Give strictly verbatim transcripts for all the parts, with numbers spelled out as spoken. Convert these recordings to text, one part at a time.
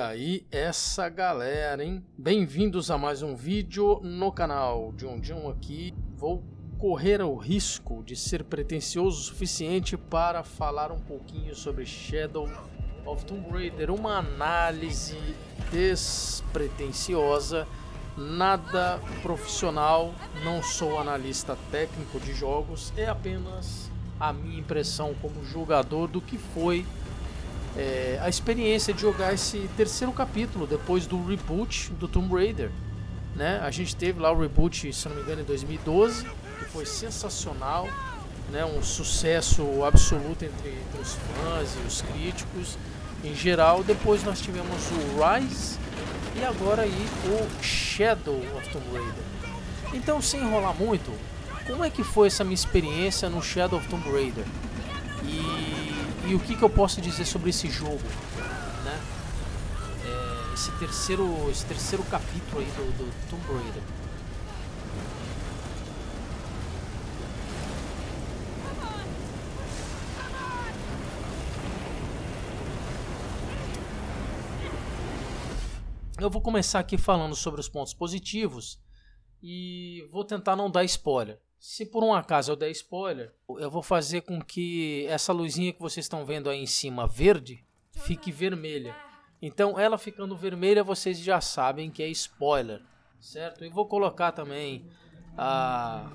aí essa galera, hein? Bem-vindos a mais um vídeo no canal. John John aqui. Vou correr o risco de ser pretensioso o suficiente para falar um pouquinho sobre Shadow of Tomb Raider. Uma análise despretensiosa, nada profissional, não sou analista técnico de jogos, é apenas a minha impressão como jogador do que foi É, a experiência de jogar esse terceiro capítulo depois do reboot do Tomb Raider, né? A gente teve lá o reboot, se não me engano, em dois mil e doze, que foi sensacional, né? Um sucesso absoluto entre, entre os fãs e os críticos em geral. Depois nós tivemos o Rise e agora aí o Shadow of Tomb Raider. Então, sem enrolar muito, como é que foi essa minha experiência no Shadow of Tomb Raider? E E o que, que eu posso dizer sobre esse jogo, né? É, esse, terceiro, esse terceiro capítulo aí do, do Tomb Raider. Eu vou começar aqui falando sobre os pontos positivos e vou tentar não dar spoiler. Se por um acaso eu der spoiler, eu vou fazer com que essa luzinha que vocês estão vendo aí em cima verde fique vermelha. Então ela ficando vermelha vocês já sabem que é spoiler, certo? E vou colocar também ah,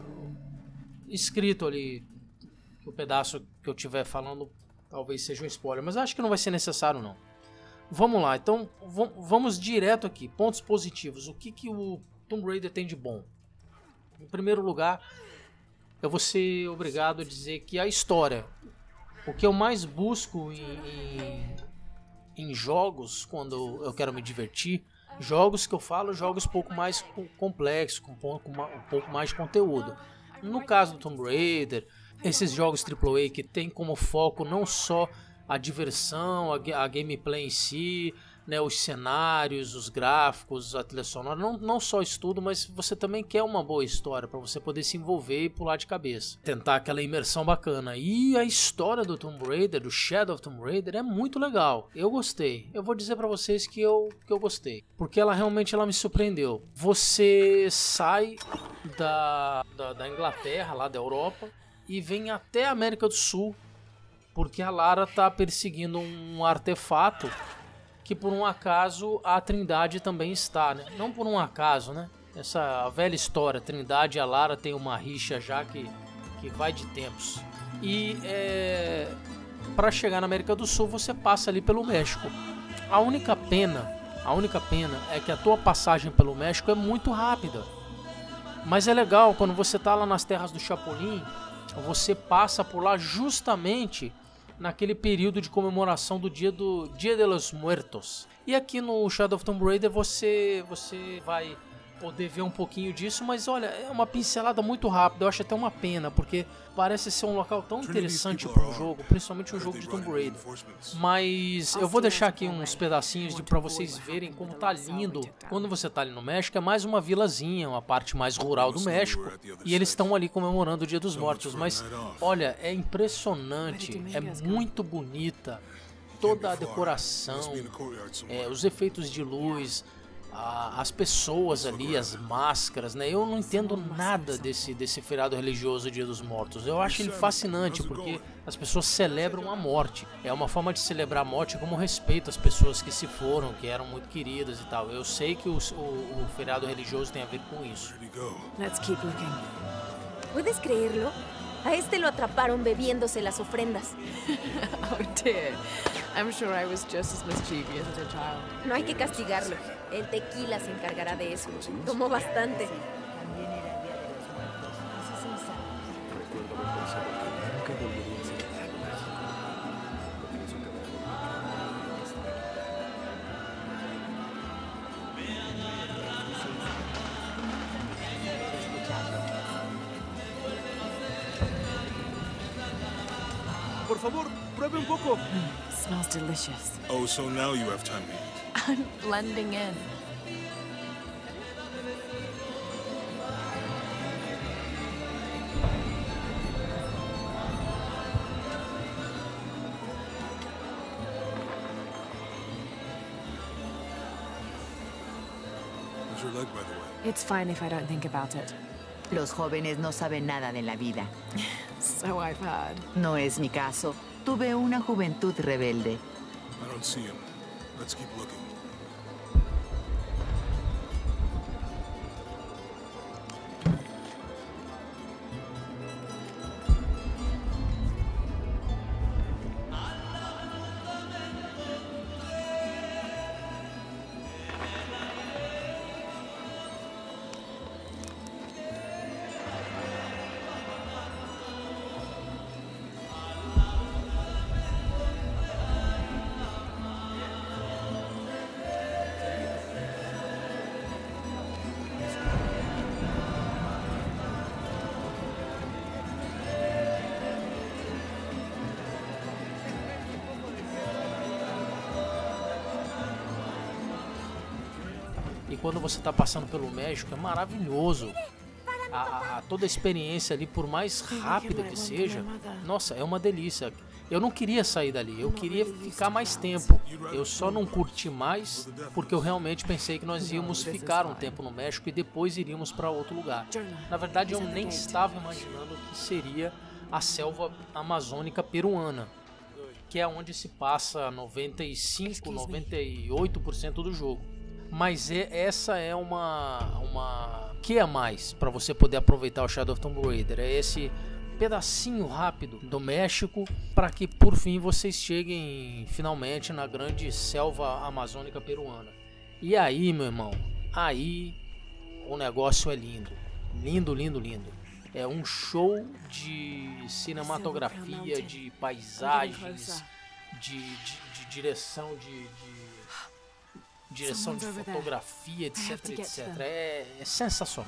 escrito ali que o pedaço que eu estiver falando talvez seja um spoiler, mas acho que não vai ser necessário não. Vamos lá, então vamos direto aqui, pontos positivos. O que, que o Tomb Raider tem de bom? Em primeiro lugar, eu vou ser obrigado a dizer que a história, o que eu mais busco em, em, em jogos, quando eu quero me divertir, jogos que eu falo, jogos um pouco mais complexos, com um pouco, um pouco mais de conteúdo. No caso do Tomb Raider, esses jogos triplo A que tem como foco não só a diversão, a, a gameplay em si, né, os cenários, os gráficos, a trilha sonora, não, não só isso tudo, mas você também quer uma boa história para você poder se envolver e pular de cabeça, tentar aquela imersão bacana. E a história do Tomb Raider, do Shadow of Tomb Raider, é muito legal. Eu gostei. Eu vou dizer para vocês que eu, que eu gostei, porque ela realmente ela me surpreendeu. Você sai da, da, da Inglaterra, lá da Europa, e vem até a América do Sul, porque a Lara tá perseguindo um artefato que por um acaso a Trindade também está, né? Não por um acaso, né? Essa velha história, Trindade e a Lara tem uma rixa já que, que vai de tempos. E é, para chegar na América do Sul você passa ali pelo México. A única pena, a única pena é que a tua passagem pelo México é muito rápida. Mas é legal, quando você tá lá nas terras do Chapolin, você passa por lá justamente naquele período de comemoração do dia do Dia de los Muertos. E aqui no Shadow of Tomb Raider você, você vai poder ver um pouquinho disso, mas olha, é uma pincelada muito rápida. Eu acho até uma pena, porque parece ser um local tão interessante para um jogo, principalmente um jogo de Tomb Raider. Mas eu vou deixar aqui uns pedacinhos de para vocês verem como tá lindo. Quando você tá ali no México, é mais uma vilazinha, uma parte mais rural do México, e eles estão ali comemorando o Dia dos Mortos. Mas olha, é impressionante, é muito bonita toda a decoração, é, os efeitos de luz, as pessoas ali, as máscaras, né? Eu não entendo nada desse, desse feriado religioso Dia dos Mortos. Eu acho ele fascinante porque as pessoas celebram a morte. É uma forma de celebrar a morte como respeito às pessoas que se foram, que eram muito queridas e tal. Eu sei que o, o, o feriado religioso tem a ver com isso. Let's keep looking. ¿Puedes creerlo? A este lo atraparon bebiéndose las ofrendas. Oh dear. I'm sure I was just as mischievous as a child. No hay que castigarlo. El tequila se encargará de eso. Tomó bastante. Por favor, pruebe un poco. Mm, smells delicious. Oh, so now you have time to eat. I'm blending in. your leg, by the way? It's fine if I don't think about it. Los jóvenes no saben nada de la vida. So I've heard. No es mi caso. Tuve una juventud rebelde. I don't see him. Let's keep looking. E quando você está passando pelo México é maravilhoso. A, a, a toda a experiência ali, por mais rápida que seja, nossa, é uma delícia. Eu não queria sair dali, eu queria ficar mais tempo. Eu só não curti mais porque eu realmente pensei que nós íamos ficar um tempo no México e depois iríamos para outro lugar. Na verdade, eu nem estava imaginando que seria a selva amazônica peruana, que é onde se passa noventa e cinco, noventa e oito por cento do jogo. Mas é, essa é uma, uma que a mais para você poder aproveitar o Shadow of Tomb Raider. É esse pedacinho rápido do México para que por fim vocês cheguem finalmente na grande selva amazônica peruana. E aí, meu irmão, aí o negócio é lindo. Lindo, lindo, lindo. É um show de cinematografia, de paisagens, de, de, de direção de... de direção de fotografia, etc, etcétera. É, é sensacional.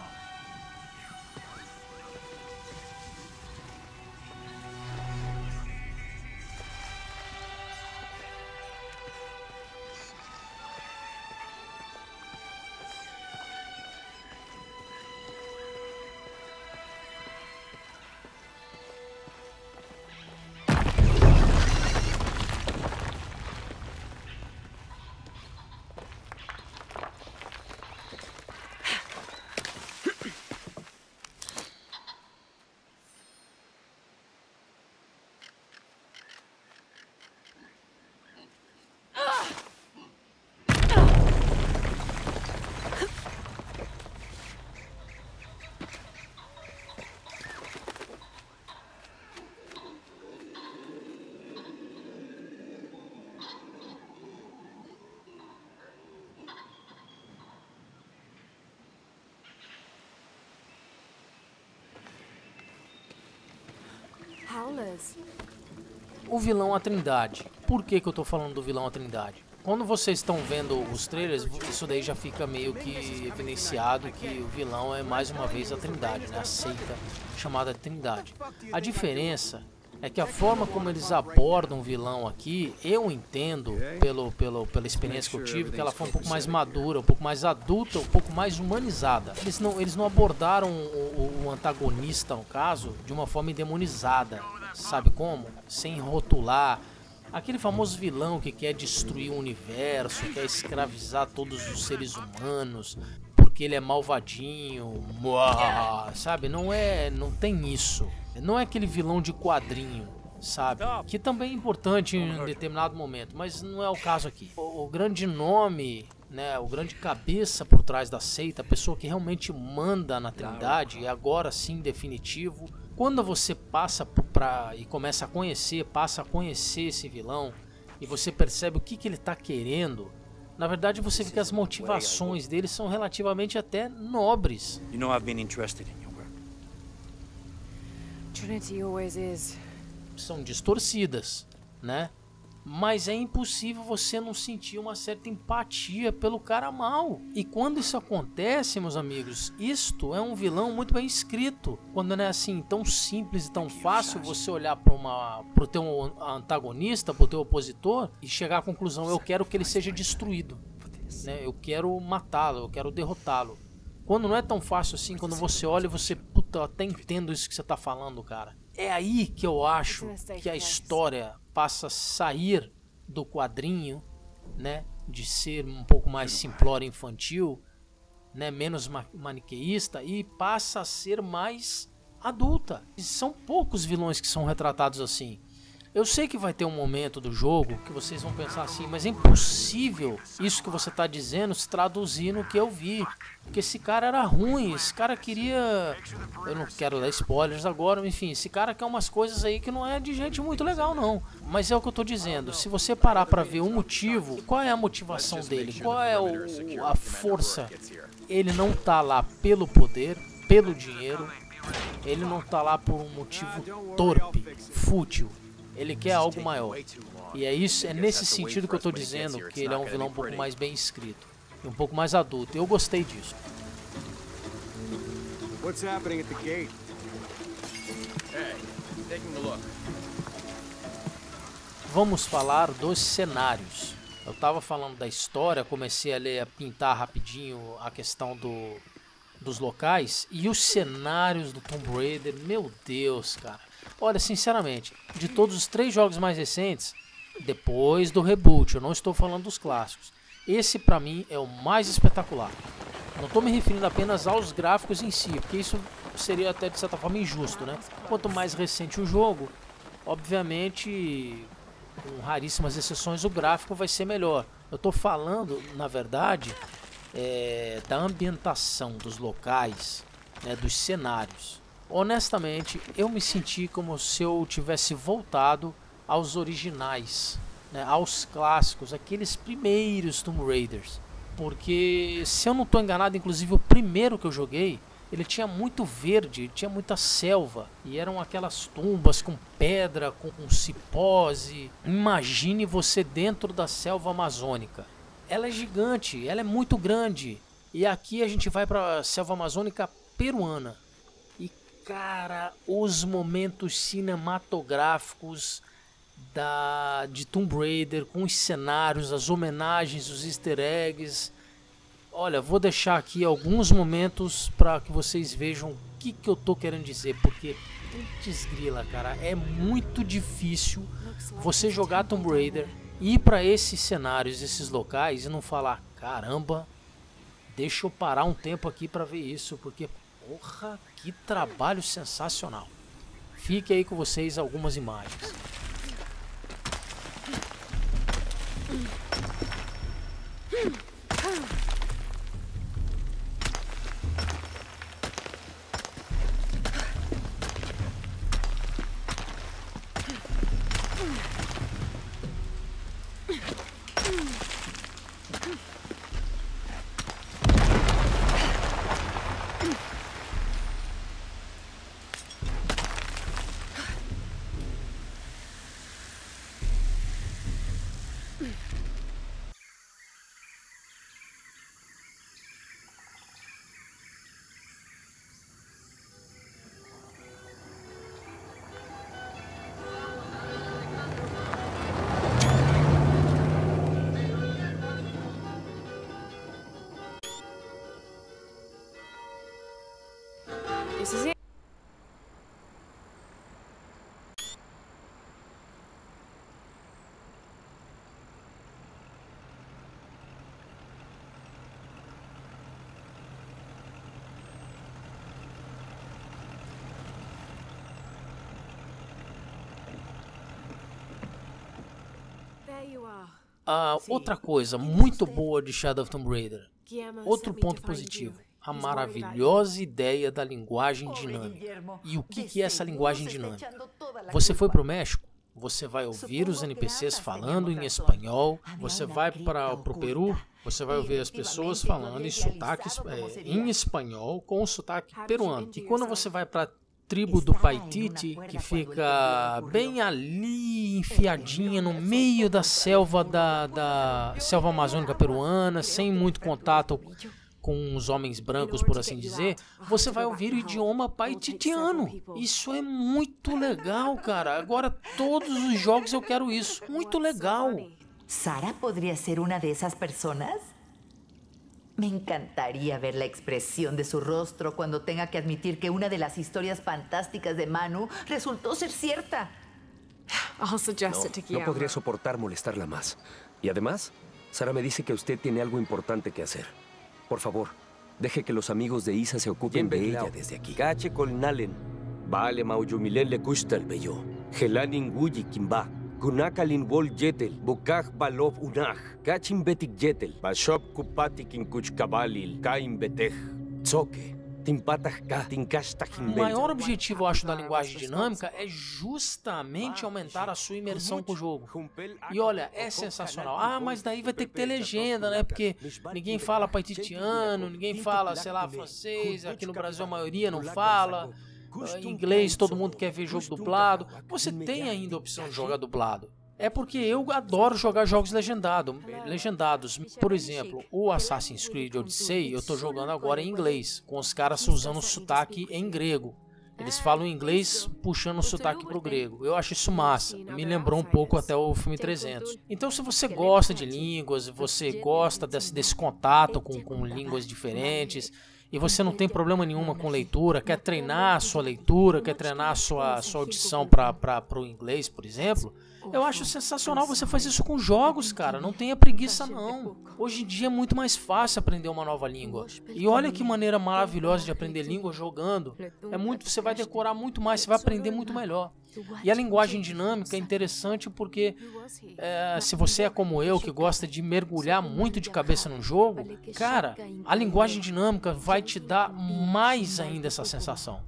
O vilão a Trindade. Por que que eu tô falando do vilão a Trindade? Quando vocês estão vendo os trailers, isso daí já fica meio que evidenciado que o vilão é mais uma vez a Trindade, né? A seita chamada Trindade. A diferença é que a forma como eles abordam o vilão aqui, eu entendo, pelo, pelo, pela experiência que eu tive, que ela foi um pouco mais madura, um pouco mais adulta, um pouco mais humanizada. Eles não, eles não abordaram o, o antagonista, no caso, de uma forma endemonizada, sabe como? Sem rotular. Aquele famoso vilão que quer destruir o universo, quer escravizar todos os seres humanos, porque ele é malvadinho, muah, sabe? Não é, não tem isso. Não é aquele vilão de quadrinho, sabe? Que também é importante em um determinado momento, mas não é o caso aqui. O, o grande nome, né, o grande cabeça por trás da seita, a pessoa que realmente manda na Trindade, e agora sim definitivo. Quando você passa pra, e começa a conhecer, passa a conhecer esse vilão, e você percebe o que, que ele está querendo, na verdade você vê que as motivações dele são relativamente até nobres. You know I've been interested in your work. Trinity always is. São distorcidas, né? Mas é impossível você não sentir uma certa empatia pelo cara mal. E quando isso acontece, meus amigos, isto é um vilão muito bem escrito. Quando não é assim tão simples e tão fácil você olhar para uma pro teu antagonista, pro teu opositor e chegar à conclusão, eu quero que ele seja destruído, né? Eu quero matá-lo, eu quero derrotá-lo. Quando não é tão fácil assim, quando você olha e você, puta, eu até entendo isso que você tá falando, cara. É aí que eu acho que a história passa a sair do quadrinho, né, de ser um pouco mais simplória, infantil, né, menos ma maniqueísta e passa a ser mais adulta. E são poucos vilões que são retratados assim. Eu sei que vai ter um momento do jogo que vocês vão pensar assim, mas é impossível isso que você está dizendo se traduzir no que eu vi. Porque esse cara era ruim, esse cara queria... Eu não quero dar spoilers agora, enfim, esse cara quer umas coisas aí que não é de gente muito legal não. Mas é o que eu tô dizendo, se você parar para ver o motivo, qual é a motivação dele, qual é o, a força, ele não tá lá pelo poder, pelo dinheiro, ele não tá lá por um motivo torpe, fútil. Ele quer algo maior. E é isso, é nesse sentido que eu tô dizendo que ele é um vilão um pouco mais bem escrito. E um pouco mais adulto. Eu gostei disso. What's happening at the gate? Hey, taking a look. Vamos falar dos cenários. Eu tava falando da história, comecei a ler, a pintar rapidinho a questão do, dos locais. E os cenários do Tomb Raider, meu Deus, cara. Olha, sinceramente, de todos os três jogos mais recentes, depois do reboot, eu não estou falando dos clássicos, esse pra mim é o mais espetacular. Não estou me referindo apenas aos gráficos em si, porque isso seria até de certa forma injusto, né? Quanto mais recente o jogo, obviamente, com raríssimas exceções, o gráfico vai ser melhor. Eu estou falando, na verdade, é, da ambientação dos locais, né, dos cenários. Honestamente, eu me senti como se eu tivesse voltado aos originais, né, aos clássicos, aqueles primeiros Tomb Raiders. Porque, se eu não estou enganado, inclusive o primeiro que eu joguei, ele tinha muito verde, tinha muita selva. E eram aquelas tumbas com pedra, com, com cipós. E imagine você dentro da selva amazônica. Ela é gigante, ela é muito grande. E aqui a gente vai para a selva amazônica peruana. Cara, os momentos cinematográficos da, de Tomb Raider, com os cenários, as homenagens, os easter eggs. Olha, vou deixar aqui alguns momentos para que vocês vejam o que, que eu tô querendo dizer. Porque, putz grila, cara, é muito difícil você jogar Tomb Raider, ir para esses cenários, esses locais e não falar, caramba, deixa eu parar um tempo aqui para ver isso, porque... Porra, que trabalho sensacional. Fique aí com vocês algumas imagens. This is it. There you are. Ah, outra coisa muito boa de Shadow of Tomb Raider. Outro ponto positivo. A maravilhosa ideia da linguagem dinâmica. E o que, que é essa linguagem dinâmica? Você foi para o México? Você vai ouvir os N P Cs falando em espanhol. Você vai para o Peru? Você vai ouvir as pessoas falando em sotaque é, em espanhol com o sotaque peruano. E quando você vai para a tribo do Paititi, que fica bem ali, enfiadinha no meio da selva da, da selva amazônica peruana, sem muito contato com os homens brancos, por assim dizer, você vai ouvir o idioma paititiano. Isso é muito legal, cara. Agora, todos os jogos eu quero isso. Muito legal. ¿Sara podría ser una de esas personas? Me encantaría ver la expresión de su rostro cuando tenga que admitir que una de las historias fantásticas de Manu resultó ser cierta. I'll suggest No, it to no Guillermo. podría soportar molestarla más. Y además, Sara me dice que usted tiene algo importante que hacer. Por favor, Deje que los amigos de Isa se ocupen de ella desde aquí. Cache Colnalen. Vale Mauyumilen le Kustal Bello. Helanin Guyi Kimba. Kunakalin Wol Yetel. Bukaj Balov Unaj. Kachin Betik Yetel. Bashop Kupatik in Kuchkabalil. Kain Betej. Tsoke. O maior objetivo, eu acho, da linguagem dinâmica é justamente aumentar a sua imersão com o jogo. E olha, é sensacional. Ah, mas daí vai ter que ter legenda, né? Porque ninguém fala paititiano, ninguém fala, sei lá, francês. Aqui no Brasil a maioria não fala. Inglês, todo mundo quer ver jogo dublado. Você tem ainda a opção de jogar dublado. É porque eu adoro jogar jogos legendado, legendados. Por exemplo, o Assassin's Creed Odyssey eu tô jogando agora em inglês, com os caras usando o sotaque em grego. Eles falam inglês puxando o sotaque pro grego. Eu acho isso massa. Me lembrou um pouco até o filme trezentos. Então, se você gosta de línguas, você gosta desse, desse contato com, com línguas diferentes, e você não tem problema nenhuma com leitura, quer treinar a sua leitura, quer treinar a sua, sua audição para o inglês, por exemplo, eu acho sensacional você fazer isso com jogos, cara. Não tenha preguiça, não. Hoje em dia é muito mais fácil aprender uma nova língua. E olha que maneira maravilhosa de aprender língua jogando. É muito, você vai decorar muito mais, você vai aprender muito melhor. E a linguagem dinâmica é interessante porque é, se você é como eu, que gosta de mergulhar muito de cabeça no jogo, cara, a linguagem dinâmica vai te dar mais ainda essa sensação.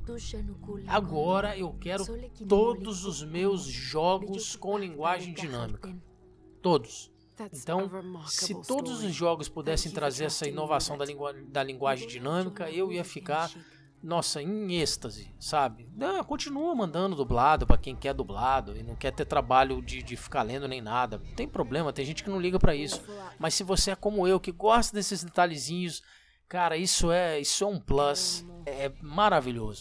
Agora eu quero todos os meus jogos com linguagem dinâmica. Todos. Então, se todos os jogos pudessem trazer essa inovação da, lingu da linguagem dinâmica, eu ia ficar... Nossa, em êxtase, sabe? Não, continua mandando dublado pra quem quer dublado e não quer ter trabalho de, de ficar lendo nem nada. Não tem problema, tem gente que não liga pra isso. Mas se você é como eu, que gosta desses detalhezinhos, cara, isso é, isso é um plus. É maravilhoso.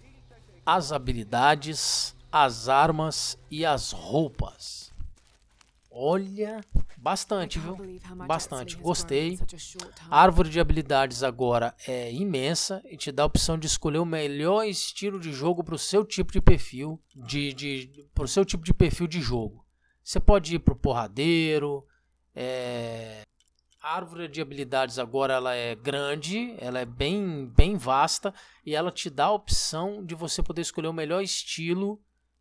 As habilidades, as armas e as roupas. Olha, bastante, viu? Bastante, gostei. A árvore de habilidades agora é imensa e te dá a opção de escolher o melhor estilo de jogo para o seu tipo de perfil, de, de, pro seu tipo de perfil de jogo. Você pode ir pro porradeiro. É... A árvore de habilidades agora ela é grande, ela é bem, bem vasta e ela te dá a opção de você poder escolher o melhor estilo.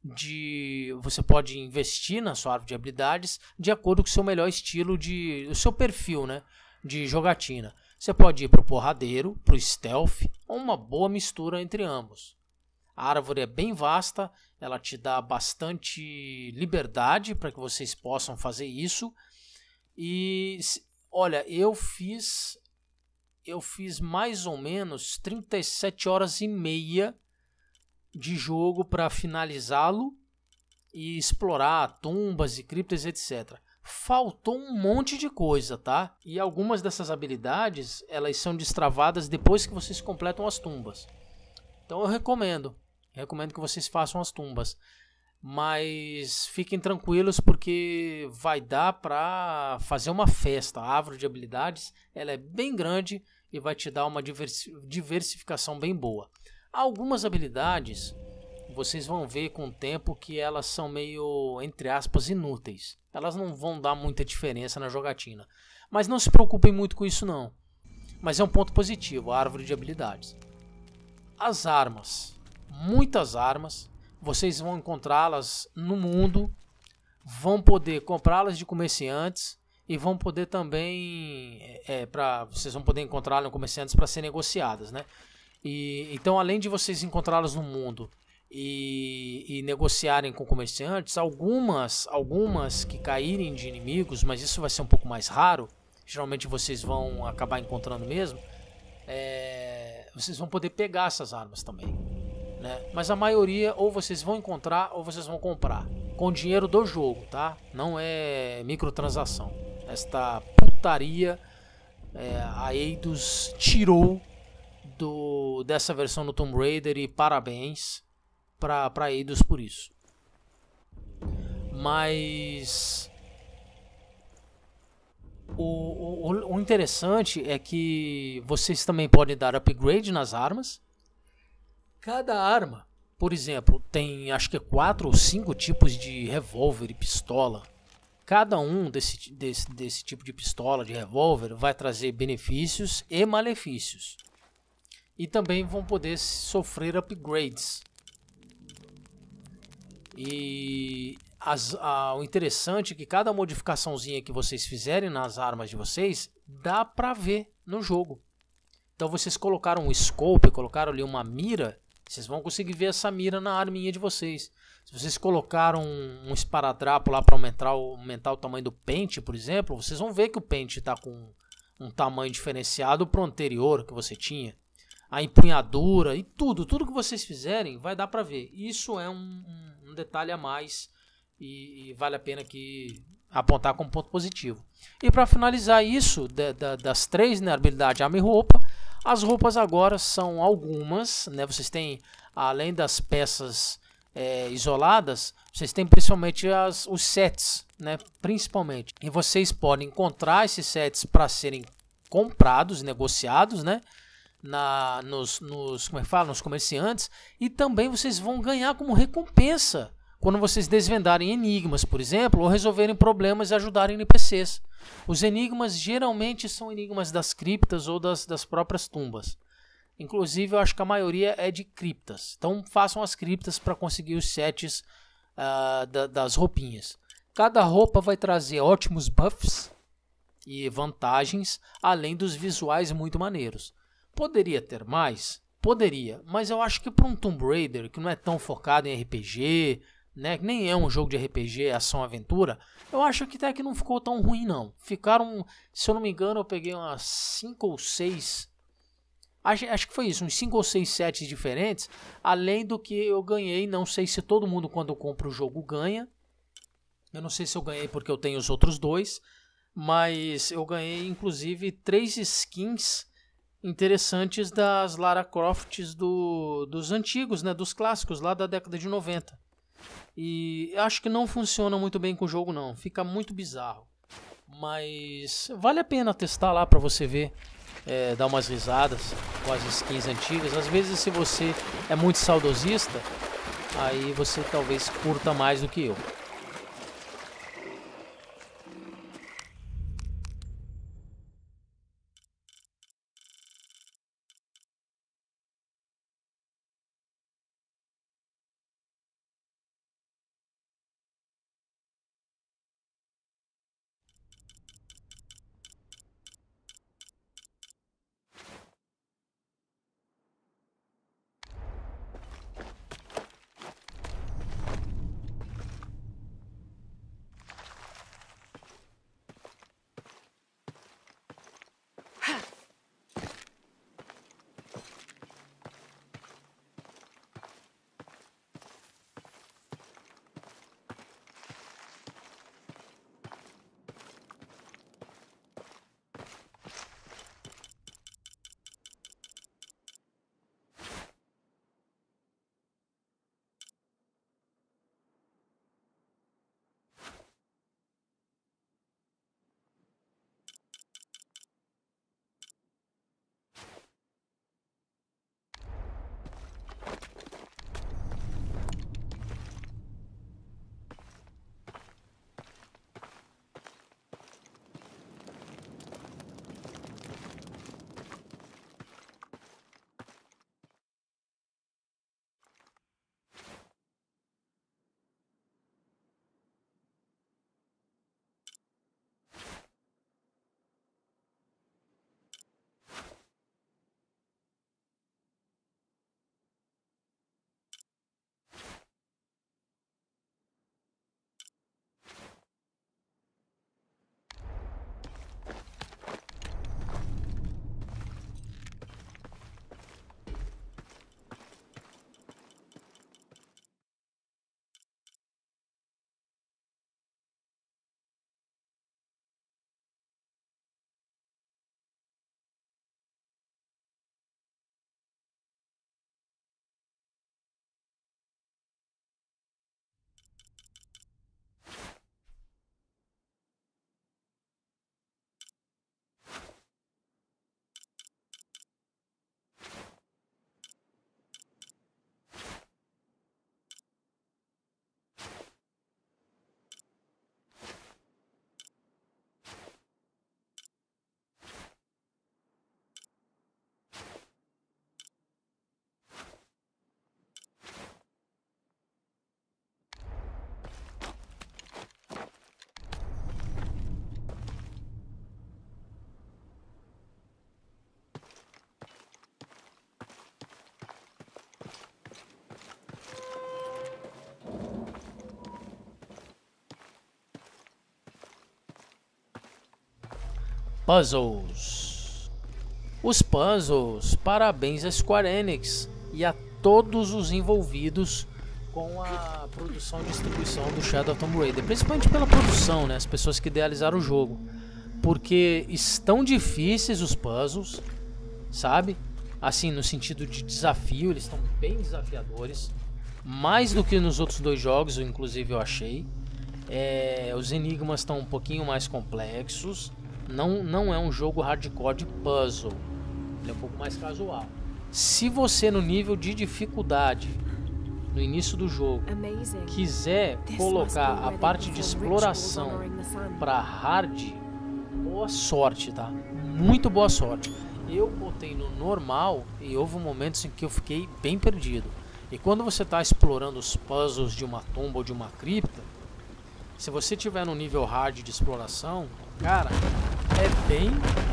De você pode investir na sua árvore de habilidades de acordo com o seu melhor estilo de o seu perfil, né, de jogatina. Você pode ir para o porradeiro, para o stealth, ou uma boa mistura entre ambos. A árvore é bem vasta, ela te dá bastante liberdade para que vocês possam fazer isso. E olha, eu fiz eu fiz mais ou menos trinta e sete horas e meia de jogo para finalizá-lo e explorar tumbas e criptas, etcétera. Faltou um monte de coisa, tá? E algumas dessas habilidades, elas são destravadas depois que vocês completam as tumbas. Então eu recomendo, recomendo que vocês façam as tumbas. Mas fiquem tranquilos porque vai dar para fazer uma festa. A árvore de habilidades, ela é bem grande e vai te dar uma diversificação bem boa. Algumas habilidades, vocês vão ver com o tempo que elas são meio, entre aspas, inúteis. Elas não vão dar muita diferença na jogatina. Mas não se preocupem muito com isso não. Mas é um ponto positivo, a árvore de habilidades. As armas. Muitas armas. Vocês vão encontrá-las no mundo. Vão poder comprá-las de comerciantes. E vão poder também... É, pra, vocês vão poder encontrá-las em comerciantes para ser negociadas, né? E, então, além de vocês encontrá-las no mundo e, e negociarem com comerciantes, algumas, algumas que caírem de inimigos, mas isso vai ser um pouco mais raro, geralmente vocês vão acabar encontrando mesmo, é, vocês vão poder pegar essas armas também, né? Mas a maioria ou vocês vão encontrar ou vocês vão comprar com o dinheiro do jogo, tá? Não é microtransação. Esta putaria é, a Eidos tirou Do, dessa versão do Tomb Raider e parabéns para para Eidos por isso. Mas o, o, o interessante é que vocês também podem dar upgrade nas armas. Cada arma, por exemplo, tem acho que quatro ou cinco tipos de revólver e pistola. Cada um desse, desse, desse tipo de pistola, de revólver, vai trazer benefícios e malefícios. E também vão poder sofrer upgrades. E as, a, o interessante é que cada modificaçãozinha que vocês fizerem nas armas de vocês, dá pra ver no jogo. Então vocês colocaram um scope, colocaram ali uma mira, vocês vão conseguir ver essa mira na arminha de vocês. Se vocês colocaram um, um esparadrapo lá para aumentar, aumentar o tamanho do pente, por exemplo, vocês vão ver que o pente está com um tamanho diferenciado para o anterior que você tinha. A empunhadura e tudo, tudo que vocês fizerem vai dar para ver. Isso é um, um, um detalhe a mais e, e vale a pena que apontar como ponto positivo. E para finalizar isso, de, de, das três, né, habilidade, arma e roupa, as roupas agora são algumas, né, vocês têm, além das peças é, isoladas, vocês têm principalmente as, os sets, né, principalmente. E vocês podem encontrar esses sets para serem comprados, negociados, né, na, nos, nos, como é que fala? Nos comerciantes, e também vocês vão ganhar como recompensa quando vocês desvendarem enigmas, por exemplo, ou resolverem problemas e ajudarem N P Cs. Os enigmas geralmente são enigmas das criptas ou das, das próprias tumbas. Inclusive, eu acho que a maioria é de criptas. Então, façam as criptas para conseguir os sets uh, da, das roupinhas. Cada roupa vai trazer ótimos buffs e vantagens, além dos visuais muito maneiros. Poderia ter mais? Poderia, mas eu acho que para um Tomb Raider, que não é tão focado em R P G, né, que nem é um jogo de R P G, ação-aventura, eu acho que até que não ficou tão ruim não. Ficaram, se eu não me engano, eu peguei umas cinco ou seis, acho, acho que foi isso, uns cinco ou seis sets diferentes, além do que eu ganhei. Não sei se todo mundo quando compra o jogo ganha, eu não sei se eu ganhei porque eu tenho os outros dois, mas eu ganhei inclusive três skins interessantes das Lara Crofts do, dos antigos, né, dos clássicos lá da década de noventa. E acho que não funciona muito bem com o jogo não, fica muito bizarro. Mas vale a pena testar lá para você ver, é, dar umas risadas com as skins antigas. Às vezes, se você é muito saudosista, aí você talvez curta mais do que eu. puzzles. Os puzzles, parabéns à Square Enix e a todos os envolvidos com a produção e distribuição do Shadow of Tomb Raider, principalmente pela produção, né, as pessoas que idealizaram o jogo, porque estão difíceis os puzzles, sabe? Assim, no sentido de desafio, eles estão bem desafiadores, mais do que nos outros dois jogos, inclusive eu achei. É, os enigmas estão um pouquinho mais complexos, não, não é um jogo hardcore de puzzle, ele é um pouco mais casual. Se você no nível de dificuldade no início do jogo quiser colocar a parte de exploração para hard, boa sorte, tá? Muito boa sorte. Eu botei no normal e houve momentos em que eu fiquei bem perdido. E quando você está explorando os puzzles de uma tumba ou de uma cripta, se você tiver no nível hard de exploração, cara, é bem,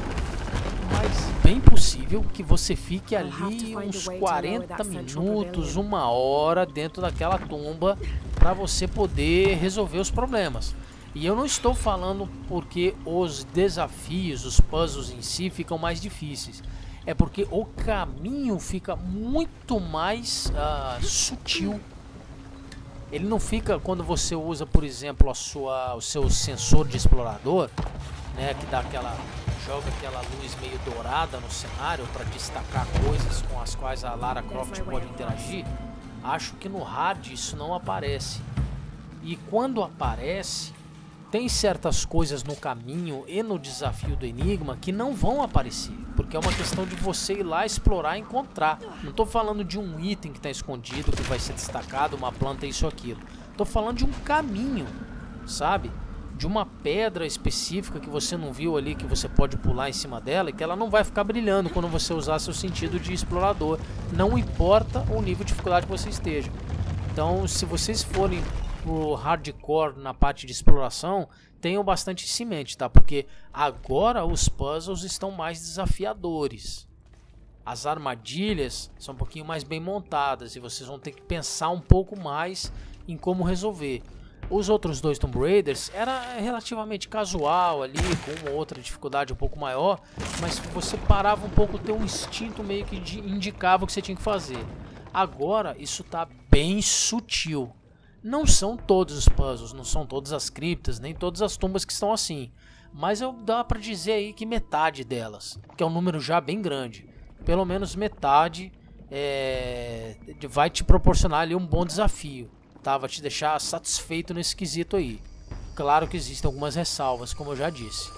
mas bem possível que você fique ali uns quarenta minutos, uma hora dentro daquela tumba para você poder resolver os problemas. E eu não estou falando porque os desafios, os puzzles em si ficam mais difíceis. É porque o caminho fica muito mais uh, sutil. Ele não fica quando você usa, por exemplo, a sua, o seu sensor de explorador, né, que dá aquela, joga aquela luz meio dourada no cenário para destacar coisas com as quais a Lara Croft pode interagir. Acho que no hard isso não aparece. E quando aparece, tem certas coisas no caminho e no desafio do enigma que não vão aparecer, porque é uma questão de você ir lá explorar e encontrar. Não estou falando de um item que está escondido, que vai ser destacado, uma planta, isso ou aquilo. Estou falando de um caminho, sabe? De uma pedra específica que você não viu ali, que você pode pular em cima dela e que ela não vai ficar brilhando quando você usar seu sentido de explorador. Não importa o nível de dificuldade que você esteja. Então, se vocês forem pro hardcore na parte de exploração, tenham bastante isso em mente, tá? Porque agora os puzzles estão mais desafiadores. As armadilhas são um pouquinho mais bem montadas e vocês vão ter que pensar um pouco mais em como resolver. Os outros dois Tomb Raiders era relativamente casual ali, com uma outra dificuldade um pouco maior, mas você parava um pouco, ter um instinto meio que indicava o que você tinha que fazer. Agora isso tá bem sutil. Não são todos os puzzles, não são todas as criptas, nem todas as tumbas que estão assim. Mas eu dá pra dizer aí que metade delas, que é um número já bem grande, pelo menos metade é, vai te proporcionar ali um bom desafio, tá? Vai te deixar satisfeito nesse quesito aí. Claro que existem algumas ressalvas, como eu já disse.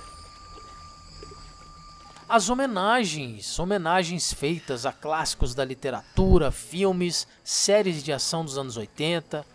As homenagens, homenagens feitas a clássicos da literatura, filmes, séries de ação dos anos oitenta...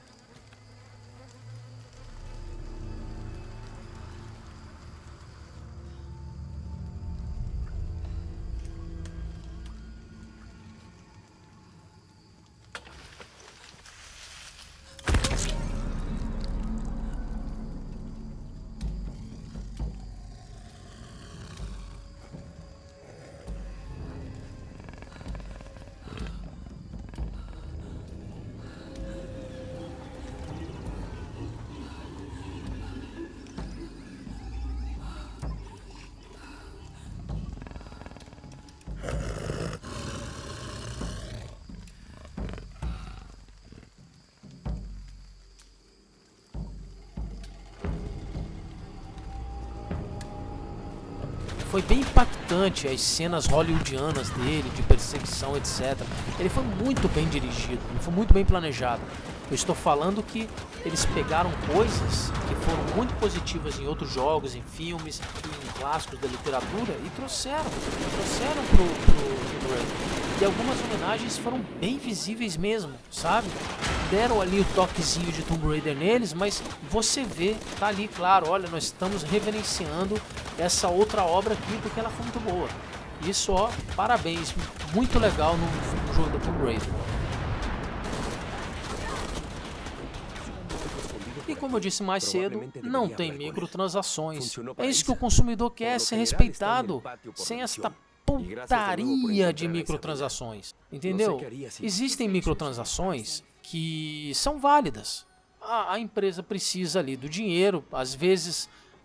Foi bem impactante as cenas hollywoodianas dele, de perseguição, etcétera. Ele foi muito bem dirigido, ele foi muito bem planejado. Eu estou falando que eles pegaram coisas que foram muito positivas em outros jogos, em filmes, em clássicos da literatura e trouxeram, trouxeram pro, pro Tomb Raider. E algumas homenagens foram bem visíveis mesmo, sabe? Deram ali o toquezinho de Tomb Raider neles, mas você vê, tá ali, claro, olha, nós estamos reverenciando essa outra obra aqui porque ela foi muito boa. Isso, ó, parabéns, muito legal no, no jogo da Tomb Raider. E como eu disse mais cedo, não tem microtransações. É isso que o consumidor quer, ser respeitado, sem esta putaria de microtransações, entendeu? Existem microtransações que são válidas. A, a empresa precisa ali do dinheiro, às vezes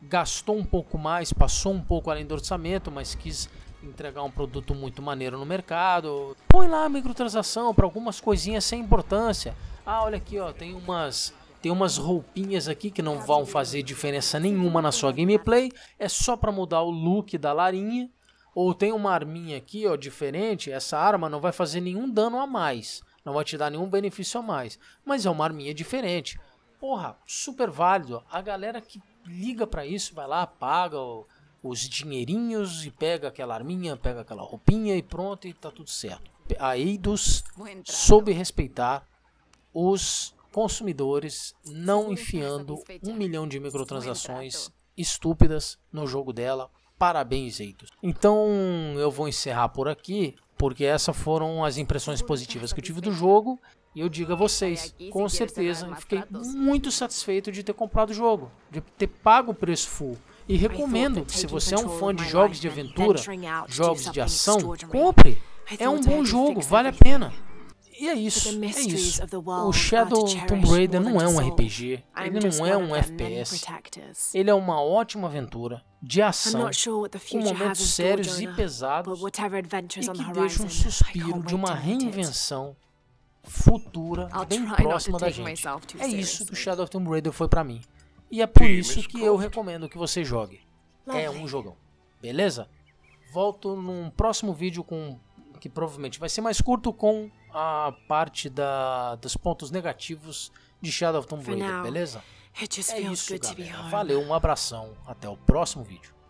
gastou um pouco mais, passou um pouco além do orçamento, mas quis entregar um produto muito maneiro no mercado. Põe lá a microtransação para algumas coisinhas sem importância. Ah, olha aqui, ó, tem umas tem umas roupinhas aqui que não vão fazer diferença nenhuma na sua gameplay, é só para mudar o look da Larinha. Ou tem uma arminha aqui, ó, diferente, essa arma não vai fazer nenhum dano a mais, não vai te dar nenhum benefício a mais, mas é uma arminha diferente. Porra, super válido. A galera que liga pra isso, vai lá, paga o, os dinheirinhos e pega aquela arminha, pega aquela roupinha e pronto, e tá tudo certo. A Eidos soube respeitar os consumidores, não enfiando um milhão de microtransações estúpidas no jogo dela. Parabéns, Eidos. Então eu vou encerrar por aqui, porque essas foram as impressões positivas que eu tive do jogo. E eu digo a vocês, com certeza, fiquei muito satisfeito de ter comprado o jogo, de ter pago o preço full. E recomendo, se você é um fã de jogos de aventura, jogos de ação, compre. É um bom jogo, vale a pena. E é isso, é isso. O Shadow Tomb Raider não é um R P G, ele não é um F P S. Ele é uma ótima aventura de ação, com momentos sérios e pesados, e que deixa um suspiro de uma reinvenção futura, bem próxima da gente. É isso que o Shadow Tomb Raider foi pra mim. E é por isso que eu recomendo que você jogue. É um jogão. Beleza? Volto num próximo vídeo com... que provavelmente vai ser mais curto, com a parte da, dos pontos negativos de Shadow Tomb Raider, beleza? É isso, galera. Valeu, um abração. Até o próximo vídeo.